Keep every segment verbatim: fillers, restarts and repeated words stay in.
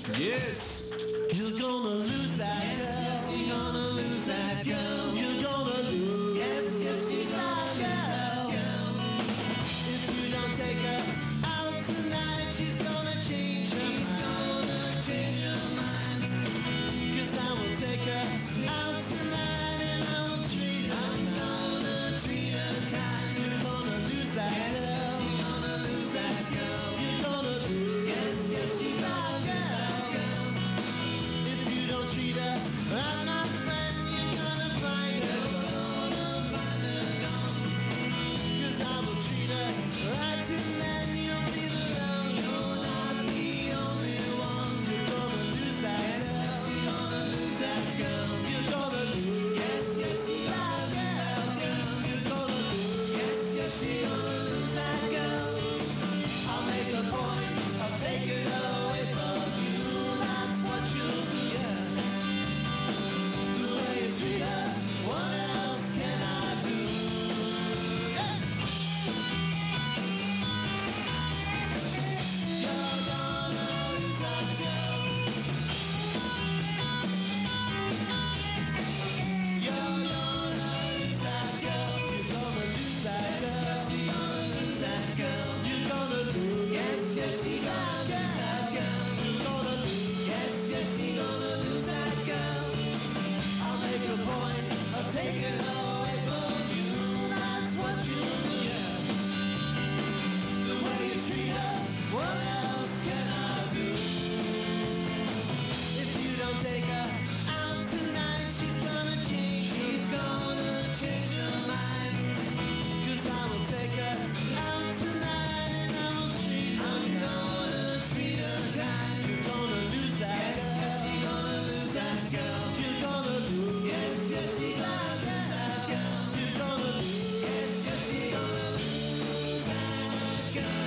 Yes. You're gonna lose that girl. You're gonna lose that girl. You're gonna lose. Yes, yes, you're gonna that girl. If you don't take her out tonight, she's gonna change her mind. She's gonna change her mind. 'Cause I will take her out tonight and I will treat her. I'm gonna treat her kind. You're gonna lose that girl. You're gonna lose that girl. You're gonna lose. Yes, yes, you're gonna girl. If you don't treat her, I'm not friend. You're gonna find her. You're gonna find her gone. 'Cause I will treat her right and then you'll be the lone. You're not the only one. You're gonna lose that girl. You're gonna lose that girl. You're gonna lose. Yes, yes, you're gonna girl. You're gonna lose. Yes, yes, you're gonna lose that girl. I'll make a point of taking her away from you. That's what you'll do. The way you treat her, what else can I do? Yeah. You're gonna lose that girl. You're gonna lose that girl. You're gonna lose that girl. You're gonna lose that girl. You're gonna lose. Yes, yes, you're gonna lose that girl. You're gonna lose. Yes, yes, you're gonna lose that girl. I'll make a point of taking her away from you. That's what you do. The way you treat her, what else can I do? If you don't take her out tonight, she's gonna change. She's gonna change her mind. 'Cause I will take her out tonight and I will treat her. I'm gonna treat her kind. You're gonna lose that girl. Yes, you're gonna lose that girl. You're gonna lose. Yes, yes, you're gonna lose that girl. You're gonna lose. Yes, yes, you're gonna lose that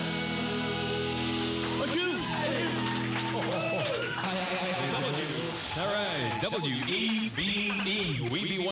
girl. Look you. All right, W E B E. We be